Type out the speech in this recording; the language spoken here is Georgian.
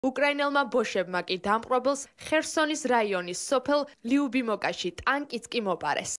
უკრაინელმა ბოშებმა კი დამპყრობელს ხერსონის რაიონის სოფელ ლიუბიმოკაში ტანკიც კი მოპარეს.